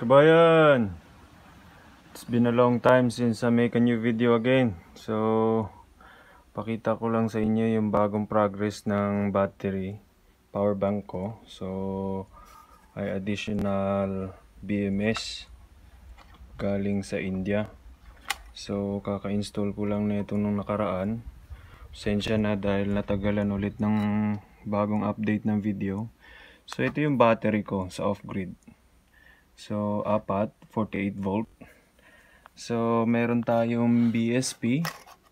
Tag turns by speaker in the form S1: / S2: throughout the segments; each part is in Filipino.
S1: Kabayan, it's been a long time since I make a new video again. So, pakita ko lang sa inyo yung bagong progress ng battery power bank ko. So, ay additional BMS galing sa India. So, kaka-install ko lang nito nung nakaraan. Pasensya na dahil natagalan ulit ng bagong update ng video. So, ito yung battery ko sa off-grid. So, 48 volt. So, meron tayong BSP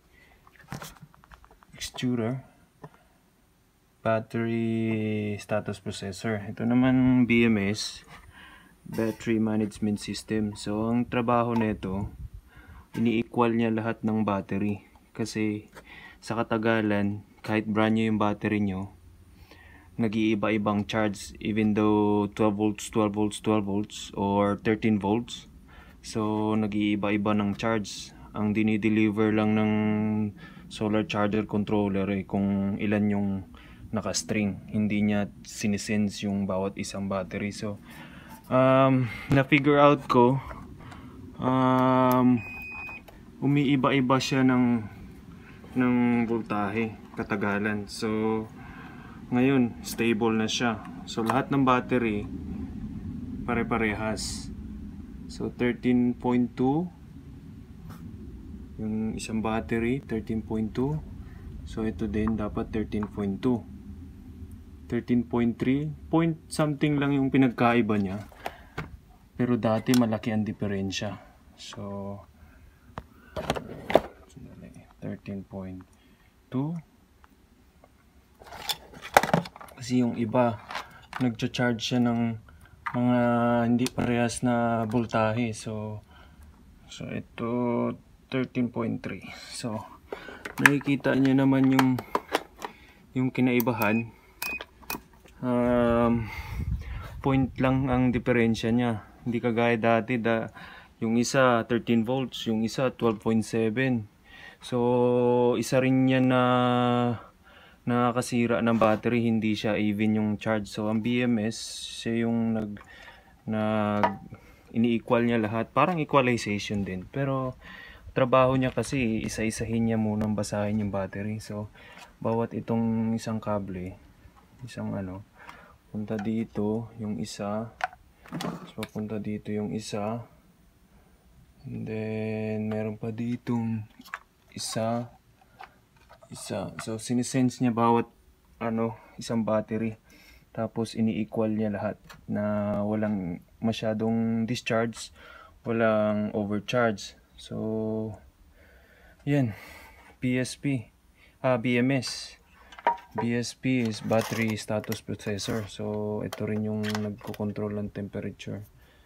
S1: extruder battery status processor. Ito naman BMS battery management system. So, ang trabaho nito, ini-equal niya lahat ng battery. Kasi sa katagalan, kahit brand new yung battery nyo, nag-iiba-ibang charge even though 12 volts, 12 volts, 12 volts or 13 volts. So nag-iiba-iba ng charge. Ang dinideliver lang ng solar charger controller kung ilan yung naka-string. Hindi niya sinisense yung bawat isang battery. So na-figure out ko umiiba-iba siya ng voltahe, katagalan. So ngayon, stable na siya. So, lahat ng battery, pare-parehas. So, 13.2. Yung isang battery, 13.2. So, ito din, dapat 13.2. 13.3. Point something lang yung pinagkaiba niya. Pero dati, malaki ang diferensya. So, 13.2. Kasi yung iba nagcha-charge siya ng mga hindi parehas na voltahe. So ito 13.3. So nakikita niyo naman yung kinaibahan. Point lang ang diferensya niya. Hindi kagaya dati yung isa 13 volts, yung isa 12.7. So isa rin yan na nakakasira ng battery, hindi siya even yung charge. So ang BMS siya yung ini-equal niya lahat, parang equalization din. Pero trabaho niya kasi isa-isahin niya munang basahin yung battery. So bawat itong isang kable, isang punta dito yung isa, tapos papunta dito yung isa, and then meron pa ditong isa. So sinisense niya bawat isang battery, tapos ini-equal niya lahat na walang masyadong discharge, walang overcharge. So yan, BMS BSP is battery status processor. So ito rin yung nagko-control ng temperature.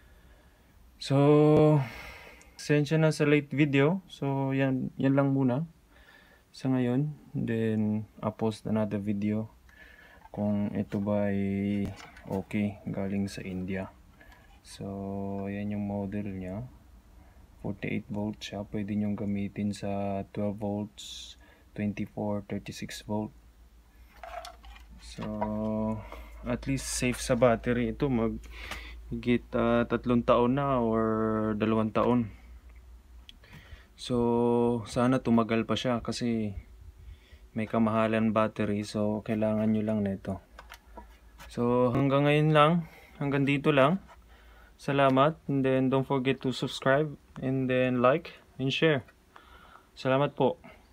S1: So pasensya na sa late video. So yan lang muna sa ngayon. Then I'll post another video kung ito ba ay okay, galing sa India. So yan yung model niya, 48 volts siya. Pwede nyong gamitin sa 12 volts, 24, 36 volt. So at least safe sa battery ito. Higit 3 taon na or 2 taon. So sana tumagal pa siya kasi may kamahalan battery. So kailangan nyo lang nito. So hanggang ngayon lang, hanggang dito lang. Salamat, and then don't forget to subscribe and then like and share. Salamat po.